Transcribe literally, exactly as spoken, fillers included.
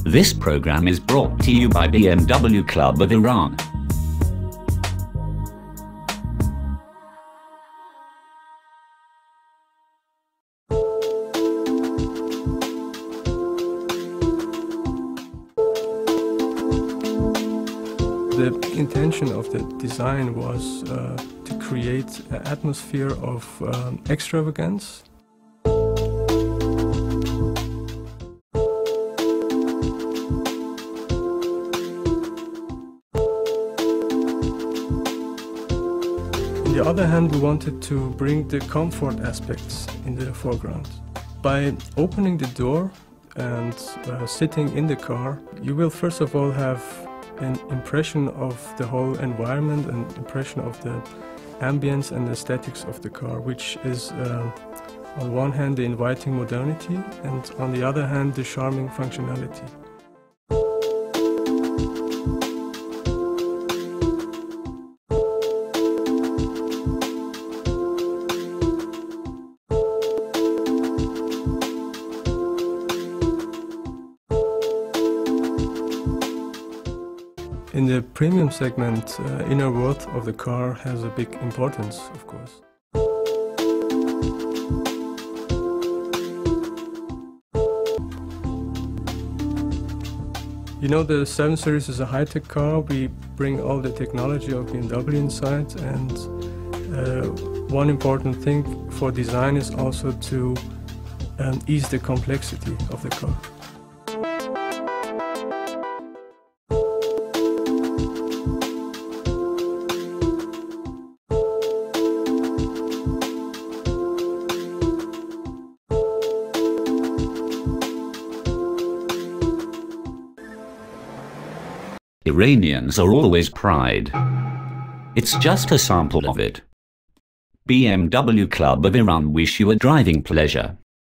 This program is brought to you by B M W Club of Iran. The intention of the design was uh, to create an atmosphere of um, extravagance. On the other hand, we wanted to bring the comfort aspects in the foreground. By opening the door and uh, sitting in the car, you will first of all have an impression of the whole environment, an impression of the ambience and aesthetics of the car, which is uh, on one hand the inviting modernity and on the other hand the charming functionality. In the premium segment, uh, inner worth of the car has a big importance, of course. You know, the seven series is a high-tech car. We bring all the technology of B M W inside, and uh, one important thing for design is also to um, ease the complexity of the car. Iranians are always pride. It's just a sample of it. B M W Club of Iran wish you a driving pleasure.